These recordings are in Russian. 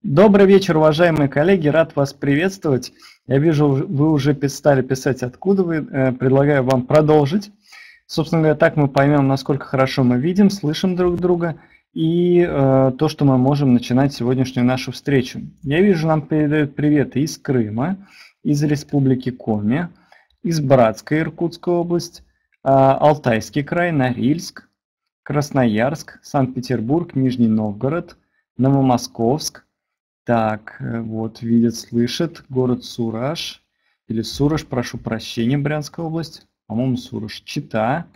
Добрый вечер, уважаемые коллеги, рад вас приветствовать. Я вижу, вы уже стали писать, откуда вы. Предлагаю вам продолжить. Собственно говоря, так мы поймем, насколько хорошо мы видим, слышим друг друга и то, что мы можем начинать сегодняшнюю нашу встречу. Я вижу, нам передают приветы из Крыма, из Республики Коми, из Братской Иркутской области, Алтайский край, Норильск, Красноярск, Санкт-Петербург, Нижний Новгород, Новомосковск. Так, вот, видят, слышат. Город Сураж. Или Сураж, прошу прощения, Брянская область. По-моему, Сураж. Чита.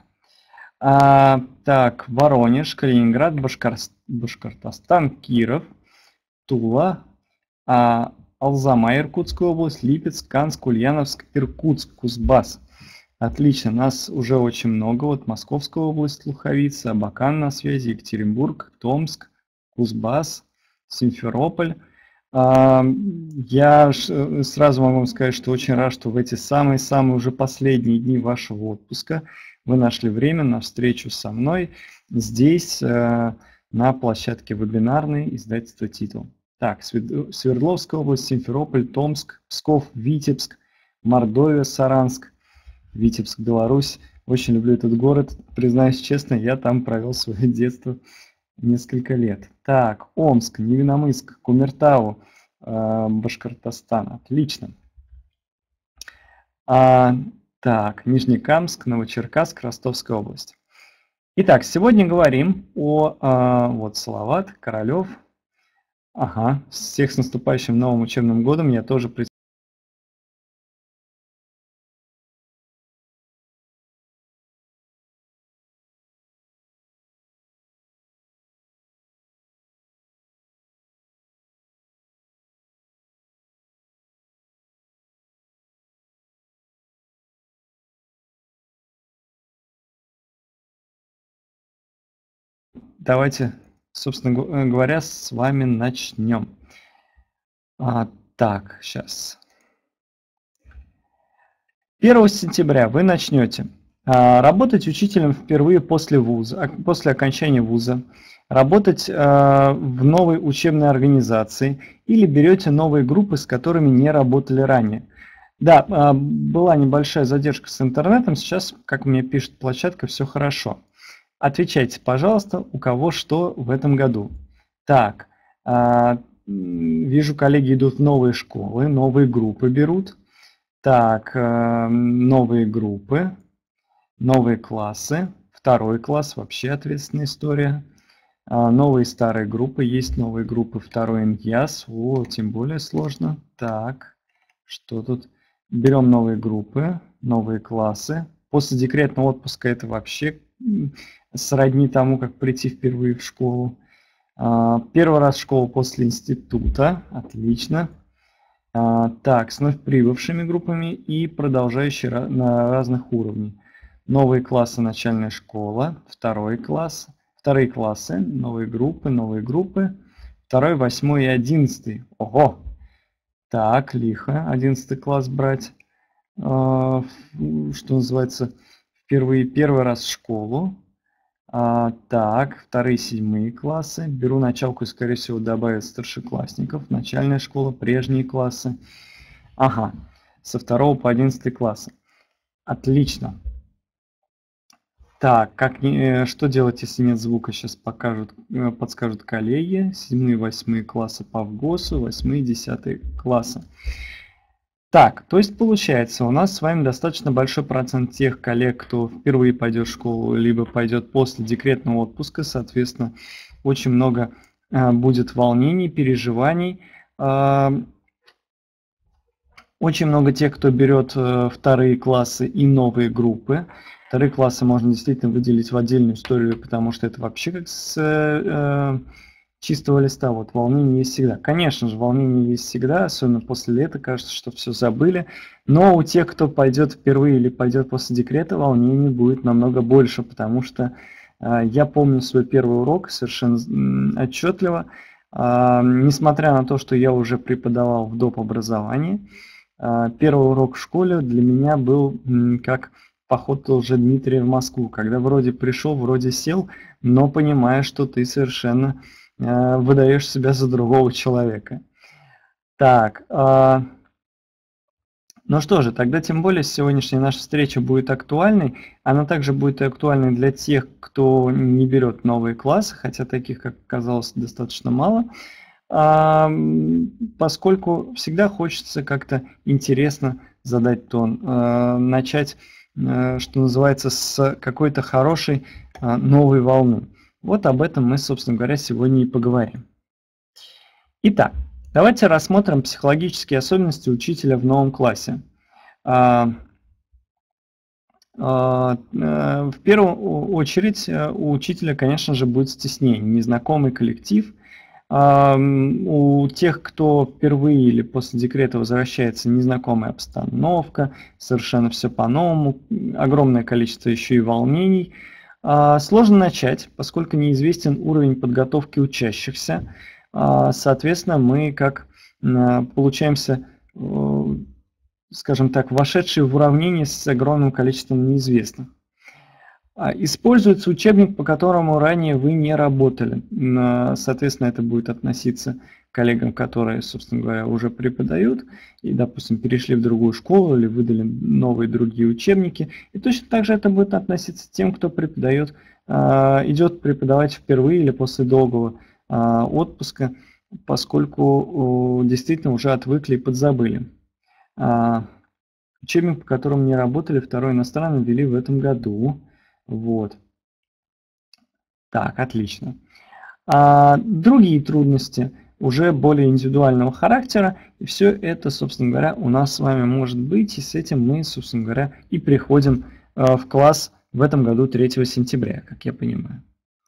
Так, Воронеж, Калининград, Башкортостан, Киров, Тула, Алзамай, Иркутская область, Липецк, Канск, Ульяновск, Иркутск, Кузбасс. Отлично, нас уже очень много. Вот Московская область, Луховица, Абакан на связи, Екатеринбург, Томск, Кузбасс, Симферополь. Я сразу могу вам сказать, что очень рад, что в эти самые-самые уже последние дни вашего отпуска вы нашли время на встречу со мной здесь, на площадке вебинарной издательства «Титул». Так, Свердловская область, Симферополь, Томск, Псков, Витебск, Мордовия, Саранск, Витебск, Беларусь. Очень люблю этот город. Признаюсь честно, я там провел свое детство несколько лет. Так, Омск, Невиномысск, Кумертау, Башкортостан. Отлично. Так, Нижнекамск, Новочеркасск, Ростовская область. Итак, сегодня говорим о вот Салават, Королев. Ага, всех с наступающим новым учебным годом. Я тоже давайте, собственно говоря, с вами начнем. Так, сейчас. 1 сентября вы начнете работать учителем впервые после окончания вуза, работать в новой учебной организации или берете новые группы, с которыми не работали ранее. Да, была небольшая задержка с интернетом, сейчас, как мне пишет площадка, все хорошо. Отвечайте, пожалуйста, у кого что в этом году. Так, вижу, коллеги идут в новые школы, новые группы берут. Так, новые группы, новые классы, 2 класс, вообще ответственная история. Новые старые группы, есть новые группы, 2 НЯС, тем более сложно. Так, что тут? Берем новые группы, новые классы. После декретного отпуска это вообще сродни тому, как прийти впервые в школу. 1 раз в школу после института, отлично. Так, с вновь прибывшими группами и продолжающие на разных уровнях. Новые классы, начальная школа, 2 класс, 2 классы, новые группы, 2, 8 и 11. Ого! Так, лихо, 11 класс брать. Что называется, впервые 1 раз в школу. Так, 2, 7 классы. Беру началку и, скорее всего, добавят старшеклассников. Начальная школа, прежние классы. Ага, со 2 по 11 классы. Отлично. Так, что делать, если нет звука? Сейчас подскажут коллеги. 7, 8 классы по ВГОСу, 8, 10 классы. Так, то есть получается, у нас с вами достаточно большой процент тех коллег, кто впервые пойдет в школу, либо пойдет после декретного отпуска, соответственно, очень много будет волнений, переживаний. Очень много тех, кто берет 2 классы и новые группы. 2 классы можно действительно выделить в отдельную историю, потому что это вообще как с чистого листа, вот волнение есть всегда. Конечно же, волнение есть всегда, особенно после лета, кажется, что все забыли. Но у тех, кто пойдет впервые или пойдет после декрета, волнений будет намного больше, потому что я помню свой первый урок совершенно отчетливо. Несмотря на то, что я уже преподавал в доп. Образовании, первый урок в школе для меня был как поход Лжедмитрия в Москву, когда вроде пришел, вроде сел, но понимая, что ты совершенно выдаешь себя за другого человека. Так, ну что же, тогда тем более сегодняшняя наша встреча будет актуальной. Она также будет актуальной для тех, кто не берет новые классы, хотя таких, как оказалось, достаточно мало, поскольку всегда хочется как-то интересно задать тон, начать, что называется, с какой-то хорошей новой волны. Вот об этом мы, собственно говоря, сегодня и поговорим. Итак, давайте рассмотрим психологические особенности учителя в новом классе. В первую очередь у учителя, конечно же, будет стеснение, незнакомый коллектив. У тех, кто впервые или после декрета возвращается, незнакомая обстановка, совершенно все по-новому, огромное количество еще и волнений. Сложно начать, поскольку неизвестен уровень подготовки учащихся. Соответственно, мы как получаемся, скажем так, вошедшие в уравнение с огромным количеством неизвестных. Используется учебник, по которому ранее вы не работали. Соответственно, это будет относиться к коллегам, которые, собственно говоря, уже преподают и, допустим, перешли в другую школу или выдали новые другие учебники. И точно так же это будет относиться к тем, кто преподает, идет преподавать впервые или после долгого отпуска, поскольку действительно уже отвыкли и подзабыли. Учебник, по которому не работали, второй иностранный ввели в этом году. Вот. Так, отлично. Другие трудности уже более индивидуального характера, и все это, собственно говоря, у нас с вами может быть, и с этим мы, собственно говоря, и приходим в класс в этом году 3 сентября, как я понимаю.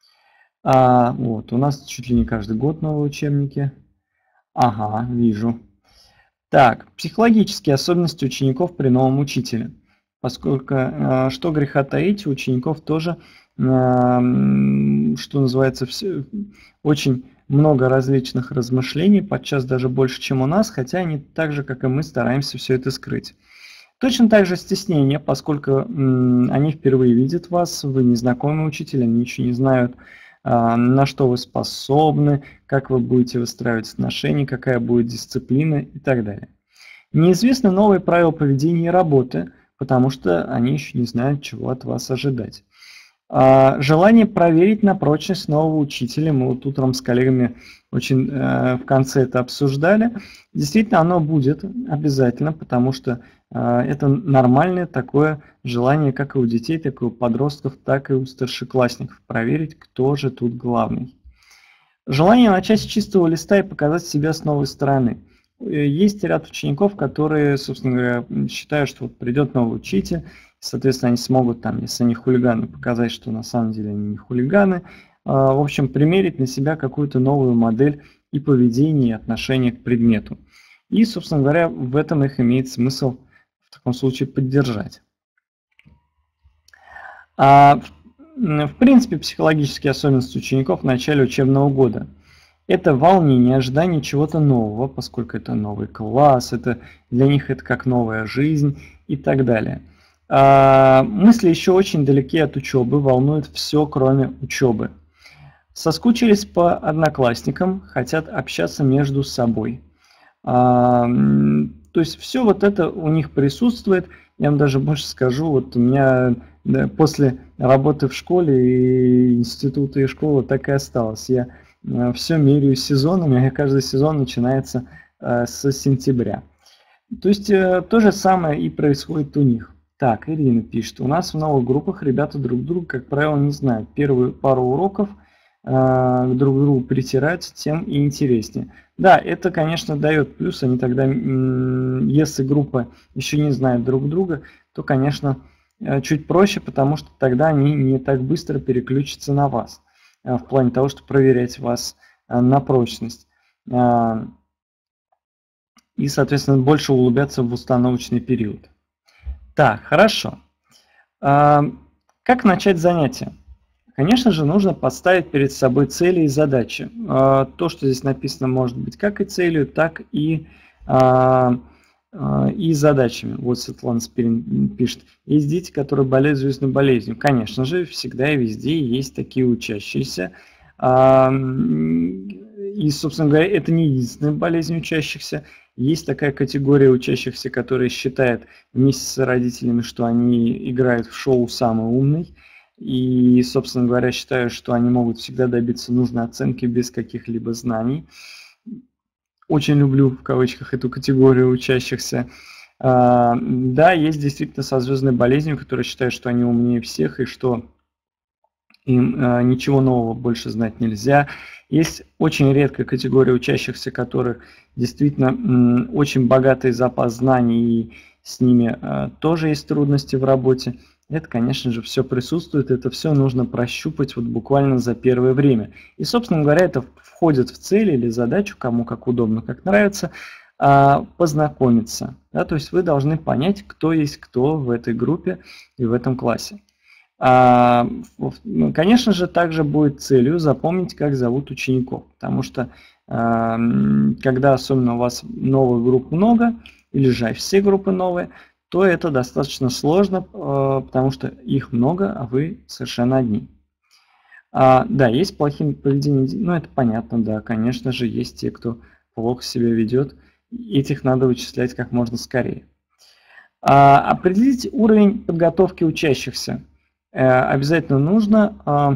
Вот, у нас чуть ли не каждый год новые учебники. Ага, вижу. Так, психологические особенности учеников при новом учителе. Поскольку, что греха таить, у учеников тоже, что называется, очень много различных размышлений, подчас даже больше, чем у нас, хотя они так же, как и мы, стараемся все это скрыть. Точно так же стеснение, поскольку они впервые видят вас, вы незнакомый учитель, они еще не знают, на что вы способны, как вы будете выстраивать отношения, какая будет дисциплина и так далее. Неизвестны новые правила поведения и работы, потому что они еще не знают, чего от вас ожидать. Желание проверить на прочность нового учителя, мы вот утром с коллегами очень в конце это обсуждали, действительно оно будет обязательно, потому что это нормальное такое желание как и у детей, так и у подростков, так и у старшеклассников, проверить, кто же тут главный. Желание начать с чистого листа и показать себя с новой стороны. Есть ряд учеников, которые, собственно говоря, считают, что вот придет новый учитель, соответственно, они смогут, там, если они хулиганы, показать, что на самом деле они не хулиганы. В общем, примерить на себя какую-то новую модель и поведения, и отношения к предмету. И, собственно говоря, в этом их имеет смысл в таком случае поддержать. В принципе, психологические особенности учеников в начале учебного года. Это волнение, ожидание чего-то нового, поскольку это новый класс, это, для них это как новая жизнь и так далее. Мысли еще очень далеки от учебы, волнует все, кроме учебы. Соскучились по одноклассникам, хотят общаться между собой. То есть все вот это у них присутствует. Я вам даже больше скажу, вот у меня после работы в школе, и института и школы так и осталось. Я все меряю сезонами, и каждый сезон начинается с сентября. То есть то же самое и происходит у них. Так, Ирина пишет, у нас в новых группах ребята друг друга, как правило, не знают. Первую пару уроков друг другу притирать, тем и интереснее. Да, это, конечно, дает плюс. Они тогда, если группа еще не знает друг друга, то, конечно, чуть проще, потому что тогда они не так быстро переключатся на вас. В плане того, чтобы проверять вас на прочность. И, соответственно, больше углубляться в установочный период. Так, хорошо. Как начать занятие? Конечно же, нужно поставить перед собой цели и задачи. То, что здесь написано, может быть как и целью, так и задачами. Вот Светлана Спирин пишет. Есть дети, которые болеют звездной болезнью. Конечно же, всегда и везде есть такие учащиеся. И, собственно говоря, это не единственная болезнь учащихся. Есть такая категория учащихся, которые считают вместе с родителями, что они играют в шоу «Самый умный». И, собственно говоря, считают, что они могут всегда добиться нужной оценки без каких-либо знаний. Очень люблю, в кавычках, эту категорию учащихся. Да, есть действительно со звездной болезнью, которые считают, что они умнее всех и что им ничего нового больше знать нельзя. Есть очень редкая категория учащихся, которых действительно очень богатый запас знаний, и с ними тоже есть трудности в работе. Это, конечно же, все присутствует, это все нужно прощупать вот буквально за первое время. И, собственно говоря, это входит в цель или задачу, кому как удобно, как нравится, познакомиться. Да, то есть вы должны понять, кто есть кто в этой группе и в этом классе. Конечно же, также будет целью запомнить, как зовут учеников, потому что когда особенно у вас новых групп много, или же все группы новые, то это достаточно сложно, потому что их много, а вы совершенно одни. Да, есть плохие поведения, ну это понятно, да, конечно же, есть те, кто плохо себя ведет, этих надо вычислять как можно скорее. Определить уровень подготовки учащихся обязательно нужно,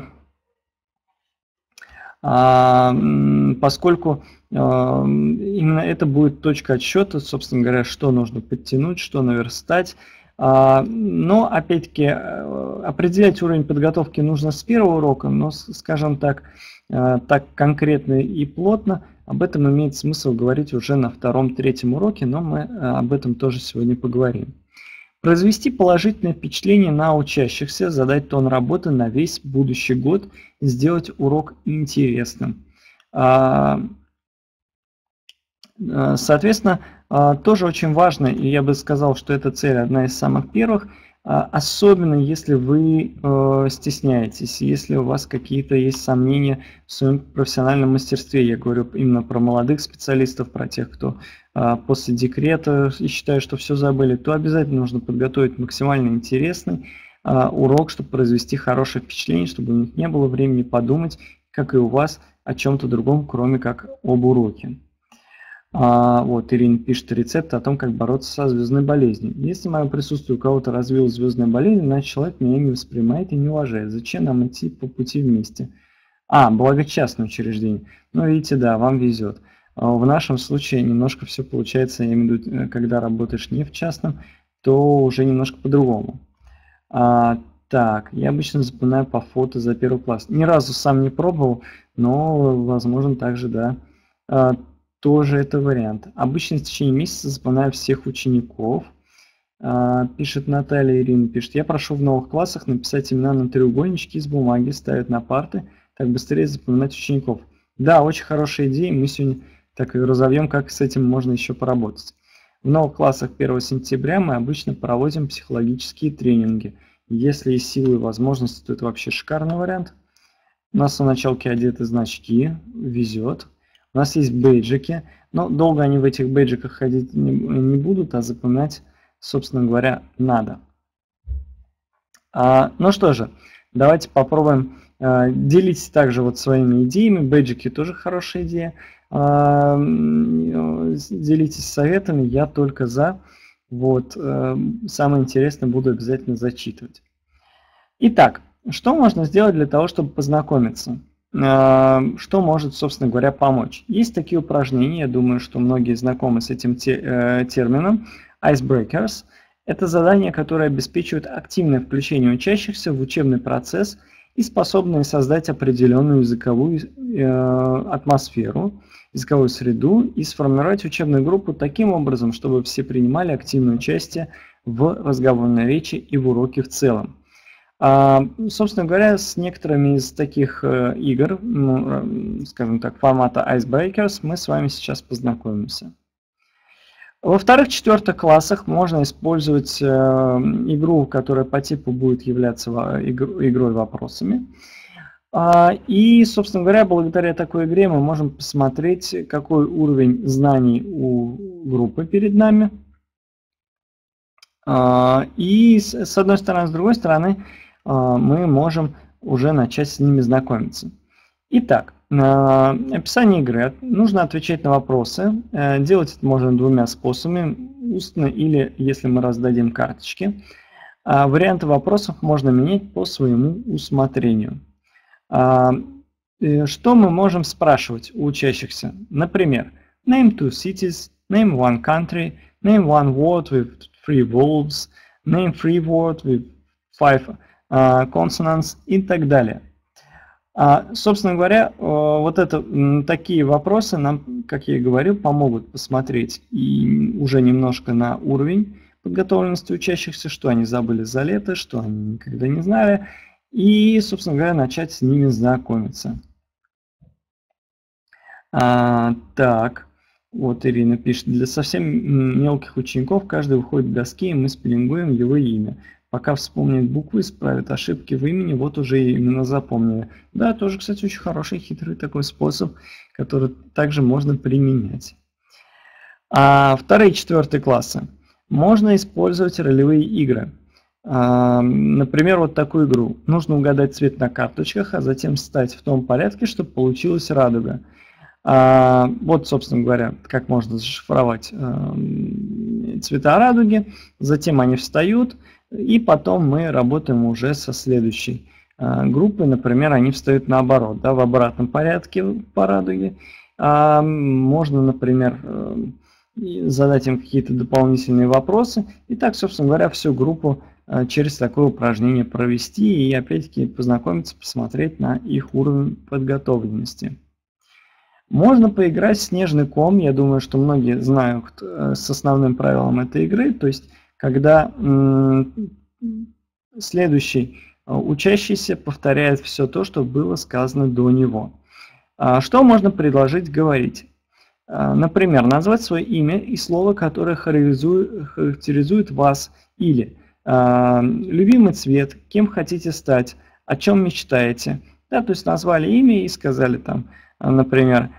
поскольку именно это будет точка отсчета, собственно говоря, что нужно подтянуть, что наверстать. Но, опять-таки, определять уровень подготовки нужно с первого урока, но, скажем так, так конкретно и плотно, об этом имеет смысл говорить уже на втором-третьем уроке, но мы об этом тоже сегодня поговорим. Произвести положительное впечатление на учащихся, задать тон работы на весь будущий год, сделать урок интересным. Соответственно, тоже очень важно, и я бы сказал, что эта цель одна из самых первых, особенно если вы стесняетесь, если у вас какие-то есть сомнения в своем профессиональном мастерстве. Я говорю именно про молодых специалистов, про тех, кто после декрета и считают, что все забыли, то обязательно нужно подготовить максимально интересный урок, чтобы произвести хорошее впечатление, чтобы у них не было времени подумать, как и у вас, о чем-то другом, кроме как об уроке. Вот Ирина пишет рецепт о том, как бороться со звездной болезнью. Если мое присутствие у кого-то развилась звездная болезнь, значит человек меня не воспринимает и не уважает. Зачем нам идти по пути вместе? Благочастное учреждение. Ну, видите, да, вам везет. В нашем случае немножко все получается, я имею в виду, когда работаешь не в частном, то уже немножко по-другому. Так, я обычно запоминаю по фото за первый класс. Ни разу сам не пробовал, но, возможно, также, да, тоже это вариант. Обычно в течение месяца запоминаю всех учеников. Пишет Наталья Ирина, пишет, я прошу в новых классах написать имена на треугольнички из бумаги, ставят на парты, так быстрее запоминать учеников. Да, очень хорошая идея, мы сегодня так и разовьем, как с этим можно еще поработать. В новых классах 1 сентября мы обычно проводим психологические тренинги. Если есть силы и возможности, то это вообще шикарный вариант. У нас на началке одеты значки, везет. У нас есть бейджики, но долго они в этих бейджиках ходить не будут, а запоминать, собственно говоря, надо. Ну что же, давайте попробуем. Делитесь также вот своими идеями, бейджики тоже хорошая идея. Делитесь советами, я только за. Вот, самое интересное буду обязательно зачитывать. Итак, что можно сделать для того, чтобы познакомиться? Что может, собственно говоря, помочь? Есть такие упражнения, я думаю, что многие знакомы с этим термином. Icebreakers – это задания, которые обеспечивают активное включение учащихся в учебный процесс и способные создать определенную языковую атмосферу, языковую среду и сформировать учебную группу таким образом, чтобы все принимали активное участие в разговорной речи и в уроке в целом. Собственно говоря, с некоторыми из таких игр, скажем так, формата Icebreakers мы с вами сейчас познакомимся. Во вторых-четвертых классах можно использовать игру, которая по типу будет являться игрой вопросами. И, собственно говоря, благодаря такой игре мы можем посмотреть, какой уровень знаний у группы перед нами. И с одной стороны, с другой стороны, мы можем уже начать с ними знакомиться. Итак, описание игры. Нужно отвечать на вопросы. Делать это можно двумя способами. Устно или если мы раздадим карточки. Варианты вопросов можно менять по своему усмотрению. Что мы можем спрашивать у учащихся? Например, name two cities, name one country, name one word with three vowels, name three words with five consonants и так далее. Собственно говоря, вот такие вопросы нам, как я и говорил, помогут посмотреть и уже немножко на уровень подготовленности учащихся, что они забыли за лето, что они никогда не знали, и, собственно говоря, начать с ними знакомиться. Так, вот Ирина пишет, для совсем мелких учеников каждый выходит к доске, и мы спеллингуем его имя. Пока вспомнит буквы, исправит ошибки в имени, вот уже именно запомнили. Да, тоже, кстати, очень хороший, хитрый такой способ, который также можно применять. Вторые и четвертые классы. Можно использовать ролевые игры. Например, вот такую игру. Нужно угадать цвет на карточках, а затем встать в том порядке, чтобы получилась радуга. Вот, собственно говоря, как можно зашифровать цвета радуги. Затем они встают, и потом мы работаем уже со следующей группой. Например, они встают наоборот, да, в обратном порядке по радуге. Можно, например, задать им какие-то дополнительные вопросы. И так, собственно говоря, всю группу через такое упражнение провести и опять-таки познакомиться, посмотреть на их уровень подготовленности. Можно поиграть в снежный ком. Я думаю, что многие знают с основным правилом этой игры. То есть, когда следующий учащийся повторяет все то, что было сказано до него. Что можно предложить говорить? Например, назвать свое имя и слово, которое характеризует вас, или любимый цвет, кем хотите стать, о чем мечтаете. Да, то есть назвали имя и сказали там, например,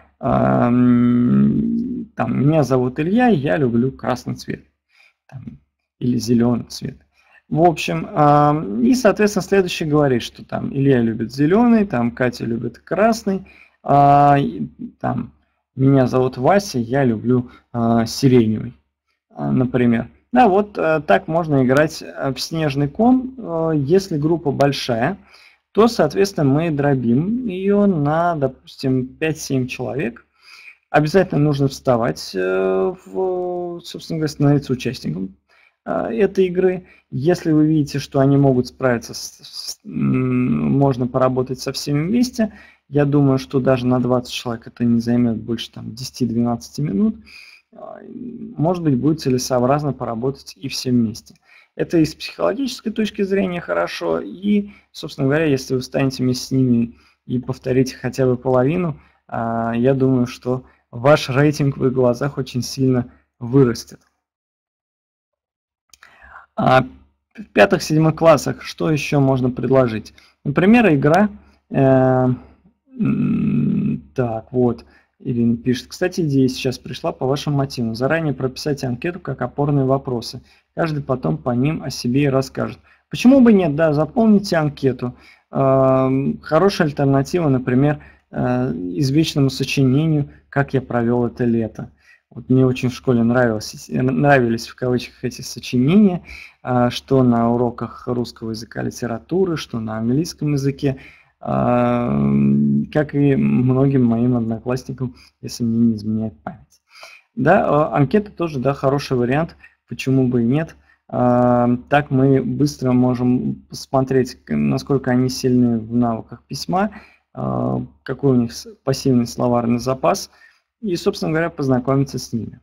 меня зовут Илья, я люблю красный цвет или зеленый цвет. В общем, и, соответственно, следующий говорит, что там Илья любит зеленый, там Катя любит красный, там меня зовут Вася, я люблю сиреневый, например. Да, вот так можно играть в снежный ком. Если группа большая, то, соответственно, мы дробим ее на, допустим, 5-7 человек. Обязательно нужно вставать, собственно говоря, становиться участником этой игры. Если вы видите, что они могут справиться, можно поработать со всеми вместе. Я думаю, что даже на 20 человек это не займет больше 10-12 минут. Может быть, будет целесообразно поработать и все вместе. Это и с психологической точки зрения хорошо, и, собственно говоря, если вы встанете вместе с ними и повторите хотя бы половину, я думаю, что ваш рейтинг в их глазах очень сильно вырастет. В 5-7 классах что еще можно предложить? Например, игра... Так, вот, Ирина пишет. Кстати, идея сейчас пришла по вашим мотивам. Заранее прописать анкету как опорные вопросы. Каждый потом по ним о себе и расскажет. Почему бы нет, да, заполните анкету. Хорошая альтернатива, например, извечному сочинению «Как я провел это лето». Вот мне очень в школе нравились в кавычках эти сочинения, что на уроках русского языка, литературы, что на английском языке. Как и многим моим одноклассникам, если мне не изменяет память. Да, анкета тоже, да, хороший вариант, почему бы и нет. Так мы быстро можем посмотреть, насколько они сильны в навыках письма, какой у них пассивный словарный запас, и, собственно говоря, познакомиться с ними.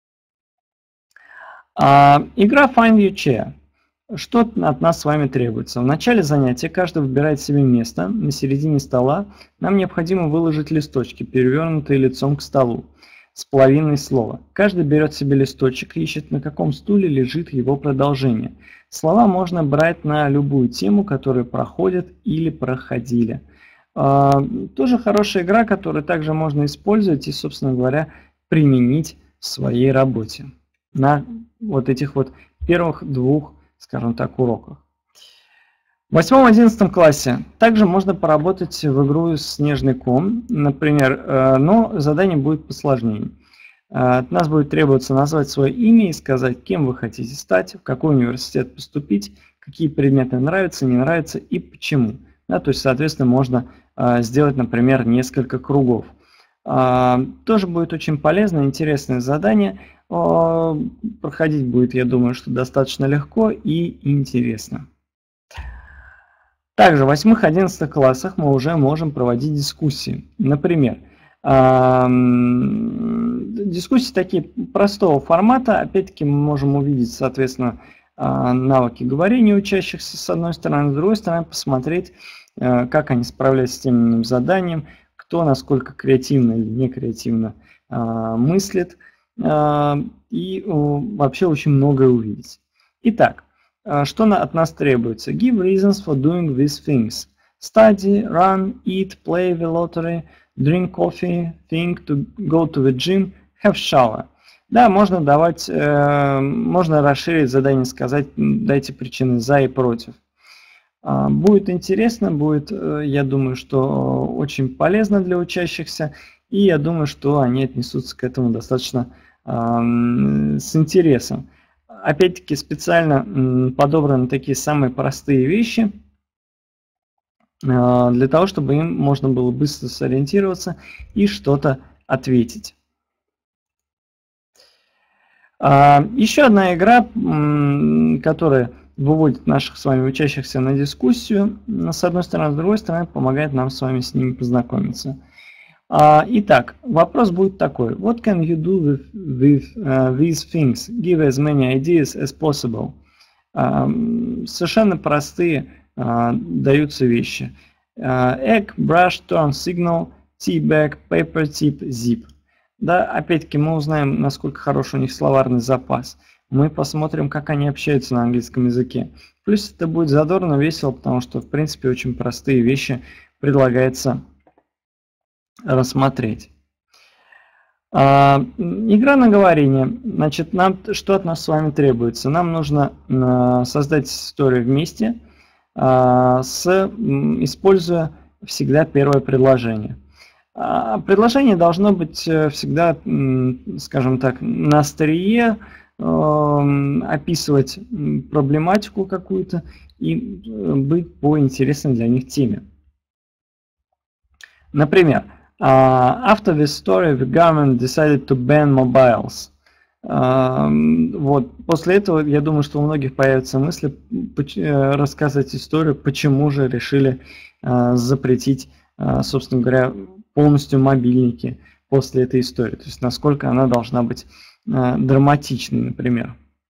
Игра Find Your Chair. Что от нас с вами требуется? В начале занятия каждый выбирает себе место на середине стола. Нам необходимо выложить листочки, перевернутые лицом к столу, с половиной слова. Каждый берет себе листочек и ищет, на каком стуле лежит его продолжение. Слова можно брать на любую тему, которую проходят или проходили. Тоже хорошая игра, которую также можно использовать и, собственно говоря, применить в своей работе на вот этих вот первых двух, скажем так, уроках. В 8-11 классе также можно поработать в игру «Снежный ком», например, но задание будет посложнее. От нас будет требоваться назвать свое имя и сказать, кем вы хотите стать, в какой университет поступить, какие предметы нравятся, не нравятся и почему. Да, то есть, соответственно, можно сделать, например, несколько кругов. Тоже будет очень полезное, интересное задание. Проходить будет, я думаю, что достаточно легко и интересно. Также в 8-11 классах мы уже можем проводить дискуссии. Например, дискуссии такие простого формата. Опять-таки мы можем увидеть, соответственно, навыки говорения учащихся с одной стороны, с другой стороны посмотреть, как они справляются с тем или иным заданием, кто насколько креативно или не креативно мыслит, и вообще очень многое увидеть. Итак, что от нас требуется? Give reasons for doing these things. Study, run, eat, play the lottery, drink coffee, think, to go to the gym, have shower. Да, можно давать, можно расширить задание, сказать, дайте причины за и против. Будет интересно, будет, я думаю, что очень полезно для учащихся, и я думаю, что они отнесутся к этому достаточно с интересом. Опять-таки специально подобраны такие самые простые вещи, для того, чтобы им можно было быстро сориентироваться и что-то ответить. Еще одна игра, которая выводит наших с вами учащихся на дискуссию, с одной стороны, с другой стороны, помогает нам с вами с ними познакомиться. Итак, вопрос будет такой. What can you do with these things? Give as many ideas as possible. Совершенно простые даются вещи. Egg, brush, turn, signal, tea bag, paper tip, zip. Да, опять-таки мы узнаем, насколько хорош у них словарный запас. Мы посмотрим, как они общаются на английском языке. Плюс это будет задорно, весело, потому что, в принципе, очень простые вещи предлагается рассмотреть. Игра на говорение. Значит, что от нас с вами требуется? Нам нужно создать историю вместе, используя всегда первое предложение. Предложение должно быть всегда, скажем так, на острие, описывать проблематику какую-то и быть по интересной для них теме. Например, after this story, the government decided to ban mobiles. Вот. После этого, я думаю, что у многих появятся мысли рассказать историю, почему же решили запретить, собственно говоря, полностью мобильники после этой истории. То есть, насколько она должна быть драматичной, например.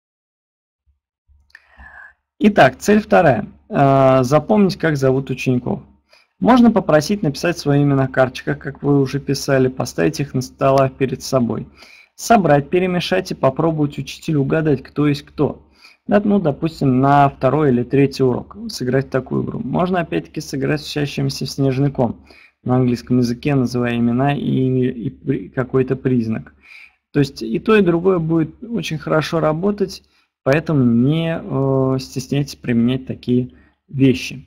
Итак, цель вторая. Запомнить, как зовут учеников. Можно попросить написать свои имена на карточках, как вы уже писали, поставить их на столах перед собой. Собрать, перемешать и попробовать учителю угадать, кто есть кто. Ну, допустим, на второй или третий урок сыграть такую игру. Можно опять-таки сыграть с учащимися в снежный ком на английском языке, называя имена и какой-то признак. То есть и то, и другое будет очень хорошо работать, поэтому не стесняйтесь применять такие вещи.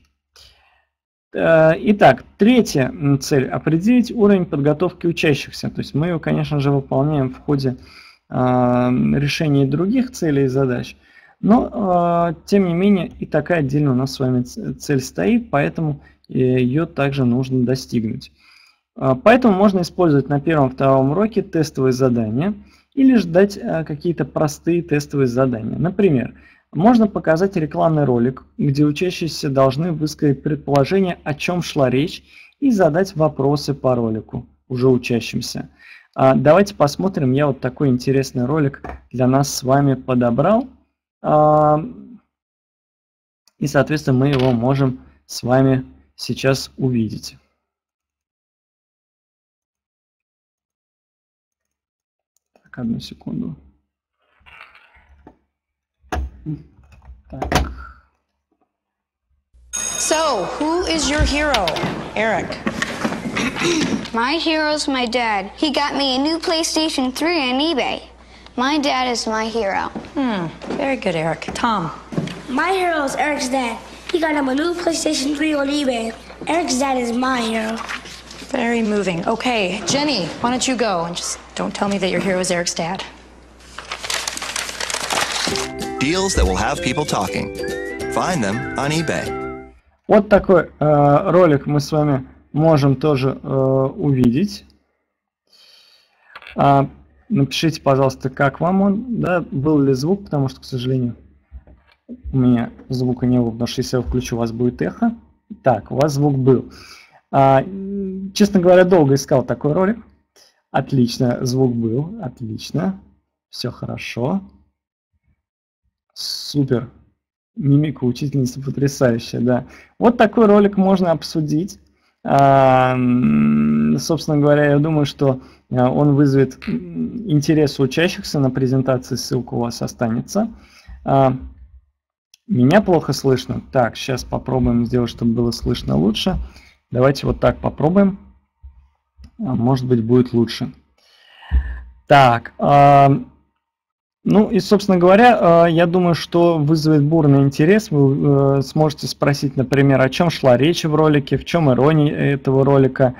Итак, третья цель – определить уровень подготовки учащихся. То есть мы ее, конечно же, выполняем в ходе решения других целей и задач, но, тем не менее, и такая отдельно у нас с вами цель стоит, поэтому ее также нужно достигнуть. Поэтому можно использовать на первом-втором уроке тестовые задания или ждать какие-то простые тестовые задания. Например, можно показать рекламный ролик, где учащиеся должны высказать предположение, о чем шла речь, и задать вопросы по ролику уже учащимся. Давайте посмотрим, я вот такой интересный ролик для нас с вами подобрал. И, соответственно, мы его можем с вами сейчас увидеть. Так, одну секунду. Так. So, who is your hero, Eric? My hero's my dad. He got me a new PlayStation 3 on eBay. My dad is my hero. Very good, Eric. Tom. My hero is Eric's dad. He got him a new PlayStation 3 on eBay. Eric's dad is my hero. Very moving. Okay, Jenny, why don't you go and just don't tell me that your hero is Eric's dad. Deals that will have people talking. Find them on eBay. Вот такой ролик мы с вами можем тоже увидеть. Напишите, пожалуйста, как вам он, да, был ли звук, потому что, к сожалению, у меня звука не было, потому что если я включу, у вас будет эхо. Так, у вас звук был. Честно говоря, долго искал такой ролик. Отлично, звук был, отлично. Все хорошо. Супер. Мимика учительницы потрясающая, да. Вот такой ролик можно обсудить. Собственно говоря, я думаю, что он вызовет интерес у учащихся на презентации, ссылка у вас останется. Меня плохо слышно. Так, сейчас попробуем сделать, чтобы было слышно лучше. Давайте вот так попробуем. Может быть, будет лучше. Так, ну и, собственно говоря, я думаю, что вызовет бурный интерес. Вы сможете спросить, например, о чем шла речь в ролике, в чем ирония этого ролика.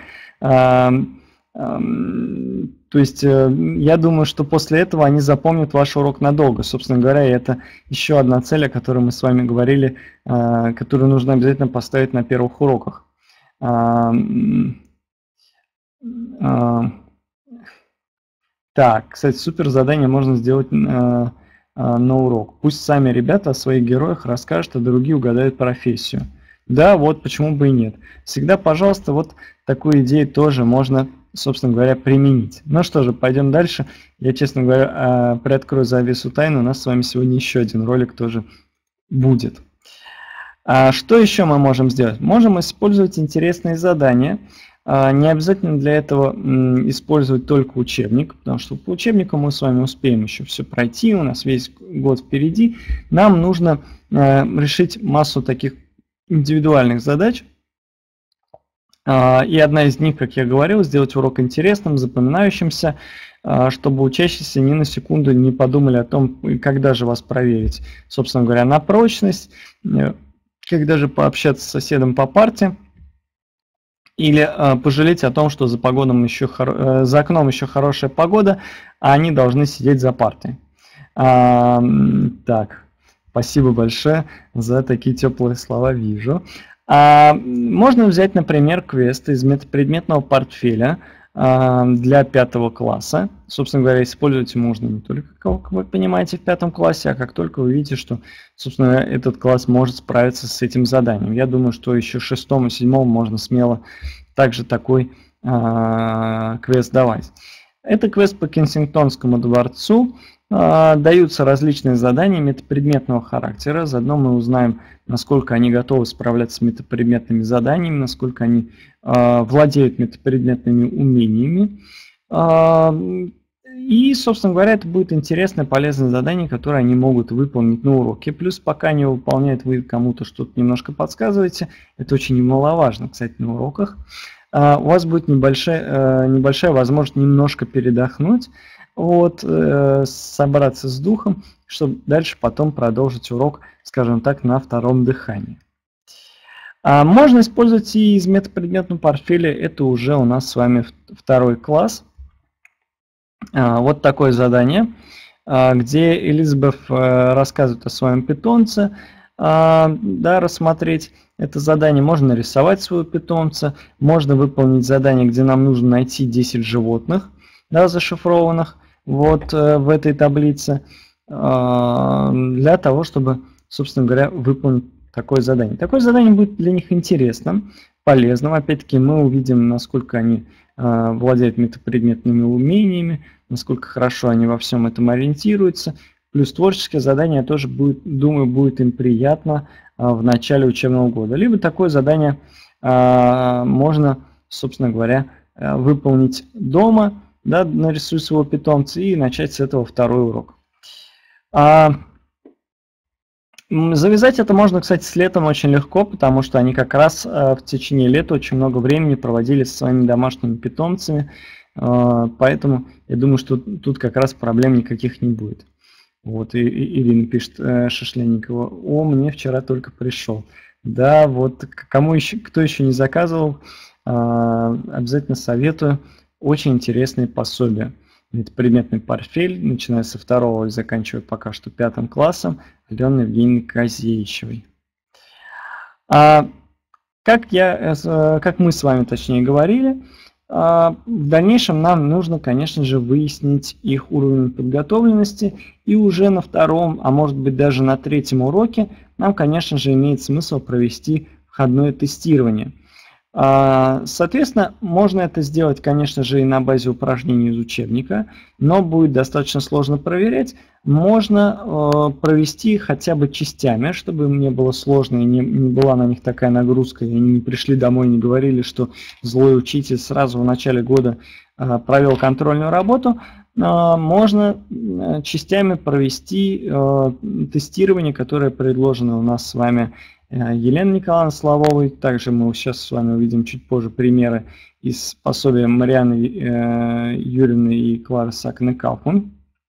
То есть я думаю, что после этого они запомнят ваш урок надолго. Собственно говоря, это еще одна цель, о которой мы с вами говорили, которую нужно обязательно поставить на первых уроках. Так, кстати, супер задание можно сделать на урок. Пусть сами ребята о своих героях расскажут, а другие угадают профессию. Да, вот почему бы и нет. Всегда, пожалуйста, вот такую идею тоже можно, собственно говоря, применить. Ну что же, пойдем дальше. Я, честно говоря, приоткрою завесу тайны. У нас с вами сегодня еще один ролик тоже будет. Что еще мы можем сделать? Можем использовать интересные задания. Не обязательно для этого использовать только учебник, потому что по учебнику мы с вами успеем еще все пройти, у нас весь год впереди. Нам нужно решить массу таких индивидуальных задач. И одна из них, как я говорил, сделать урок интересным, запоминающимся, чтобы учащиеся ни на секунду не подумали о том, когда же вас проверить, собственно говоря, на прочность, когда же пообщаться с соседом по парте, или пожалеть о том, что за окном еще хорошая погода, а они должны сидеть за партой. Так, спасибо большое за такие теплые слова, вижу. Можно взять, например, квест из метапредметного портфеля для 5 класса. Собственно говоря, использовать можно не только, как вы понимаете, в 5 классе, а как только вы видите, что, собственно, этот класс может справиться с этим заданием. Я думаю, что еще 6 и 7 можно смело также такой квест давать. Это квест по Кенсингтонскому дворцу. Даются различные задания метапредметного характера. Заодно мы узнаем, насколько они готовы справляться с метапредметными заданиями, насколько они владеют метапредметными умениями. И, собственно говоря, это будет интересное, полезное задание, которое они могут выполнить на уроке. Плюс, пока они выполняют, вы кому-то что-то немножко подсказываете. Это очень немаловажно, кстати, на уроках. У вас будет небольшая возможность немножко передохнуть, вот, собраться с духом, чтобы дальше потом продолжить урок, скажем так, на втором дыхании. Можно использовать и из метапредметного портфеля, это уже у нас с вами 2 класс. Вот такое задание, где Элизабет рассказывает о своем питомце, да, рассмотреть это задание. Можно нарисовать своего питомца, можно выполнить задание, где нам нужно найти 10 животных, да, зашифрованных вот в этой таблице, для того, чтобы, собственно говоря, выполнить такое задание. Такое задание будет для них интересным, полезным. Опять-таки мы увидим, насколько они владеют метапредметными умениями, насколько хорошо они во всем этом ориентируются. Плюс творческое задание тоже будет, думаю, будет им приятно в начале учебного года. Либо такое задание можно, собственно говоря, выполнить дома, да, нарисуй своего питомца и начать с этого 2-й урок. Завязать это можно, кстати, с летом очень легко, потому что они как раз в течение лета очень много времени проводили со своими домашними питомцами, поэтому я думаю, что тут как раз проблем никаких не будет. Вот, и Ирина пишет, Шишленникова: о, мне вчера только пришел. Да, вот кто еще не заказывал, обязательно советую. Очень интересные пособия. Это предметный портфель, начиная со 2 и заканчивая пока что 5 классом, Алены Евгеньевны Козеичевой. Как мы с вами точнее говорили, в дальнейшем нам нужно, конечно же, выяснить их уровень подготовленности, и уже на 2, а может быть даже на 3 уроке нам, конечно же, имеет смысл провести входное тестирование. Соответственно, можно это сделать, конечно же, и на базе упражнений из учебника, но будет достаточно сложно проверять. Можно провести хотя бы частями, чтобы им не было сложно и не была на них такая нагрузка, и они не пришли домой и не говорили, что злой учитель сразу в начале года провел контрольную работу. Можно частями провести тестирование, которое предложено у нас с вами Еленой Николаевной Славовой. Также мы сейчас с вами увидим чуть позже примеры из пособия Марианы Юрьевны и Клары Сакны-Кауфман.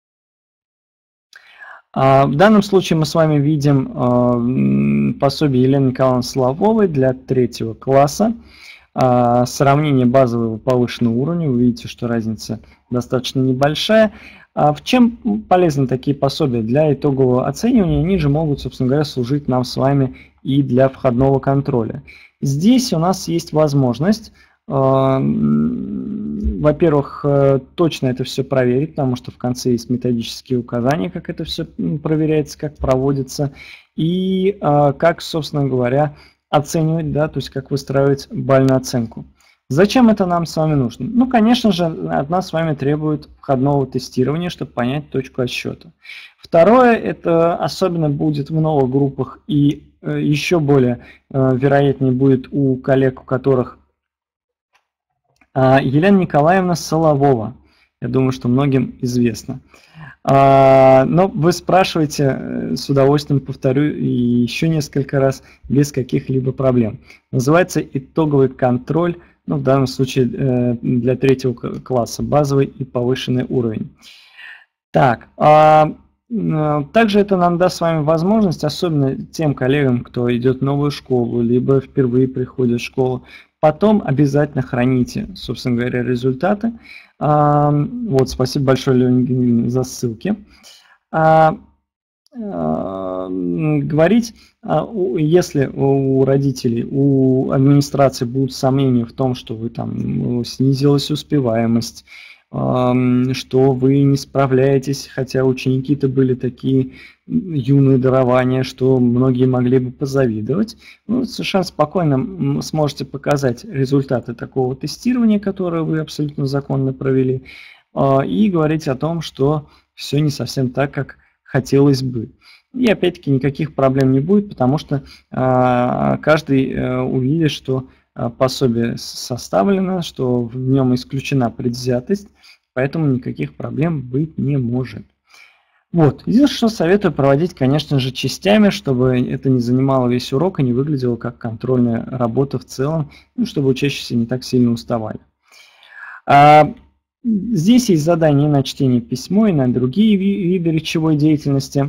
В данном случае мы с вами видим пособие Елены Николаевны Славовой для 3 класса. Сравнение базового и повышенного уровня. Вы видите, что разница достаточно небольшая. В чем полезны такие пособия? Для итогового оценивания они же могут, собственно говоря, служить нам с вами и для входного контроля. Здесь у нас есть возможность, во-первых, точно это все проверить, потому что в конце есть методические указания, как это все проверяется, как проводится, и как, собственно говоря, оценивать, да, то есть как выстраивать бальную оценку. Зачем это нам с вами нужно? Ну, конечно же, от нас с вами требует входного тестирования, чтобы понять точку отсчета. Второе, это особенно будет в новых группах и еще более вероятнее будет у коллег, у которых Елена Николаевна Соловова. Я думаю, что многим известно. Но вы спрашиваете, с удовольствием повторю и еще несколько раз, без каких-либо проблем. Называется итоговый контроль, ну, в данном случае для 3 класса, базовый и повышенный уровень. Так, также это нам даст с вами возможность, особенно тем коллегам, кто идет в новую школу, либо впервые приходит в школу, потом обязательно храните, собственно говоря, результаты. Вот, спасибо большое, Леонид, за ссылки. Говорить, если у родителей, у администрации будут сомнения в том, что вы там снизилась успеваемость, что вы не справляетесь, хотя ученики-то были такие юные дарования, что многие могли бы позавидовать, вы совершенно спокойно сможете показать результаты такого тестирования, которое вы абсолютно законно провели, и говорить о том, что все не совсем так, как хотелось бы. И опять-таки никаких проблем не будет, потому что каждый увидит, что пособие составлено, что в нем исключена предвзятость, поэтому никаких проблем быть не может. Вот. Единственное, что советую проводить, конечно же, частями, чтобы это не занимало весь урок и не выглядело как контрольная работа в целом, ну, чтобы учащиеся не так сильно уставали. Здесь есть задания на чтение письмо и на другие виды речевой деятельности.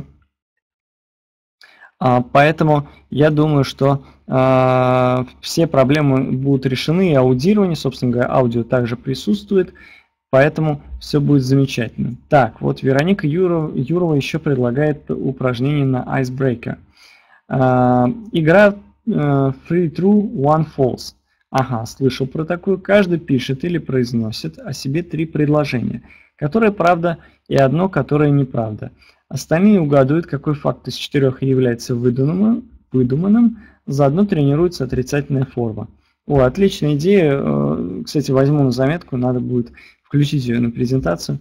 Поэтому я думаю, что все проблемы будут решены, и аудирование, собственно говоря, аудио также присутствует, поэтому все будет замечательно. Так, вот Вероника Юрова еще предлагает упражнение на Icebreaker. Игра Three True, One False. Ага, слышал про такую. Каждый пишет или произносит о себе 3 предложения, которые правда и одно, которое неправда. Остальные угадывают, какой факт из 4 является выдуманным, заодно тренируется отрицательная форма. О, отличная идея. Кстати, возьму на заметку, надо будет включить ее на презентацию.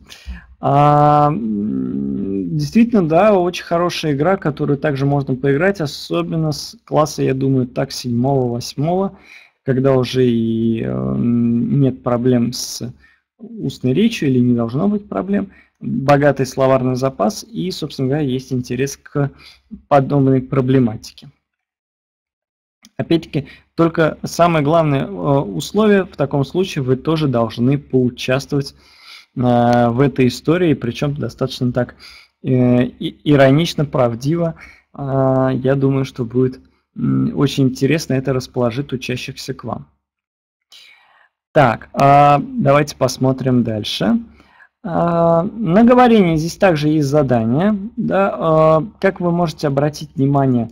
Действительно, да, очень хорошая игра, которую также можно поиграть, особенно с класса, я думаю, так 7-8, когда уже и нет проблем с устной речью или не должно быть проблем, богатый словарный запас и, собственно говоря, есть интерес к подобной проблематике. Опять-таки, только самое главное условие, в таком случае вы тоже должны поучаствовать в этой истории, причем достаточно так иронично, правдиво. Я думаю, что будет очень интересно это расположит учащихся к вам. Так, давайте посмотрим дальше. На говорение здесь также есть задание. Да, как вы можете обратить внимание,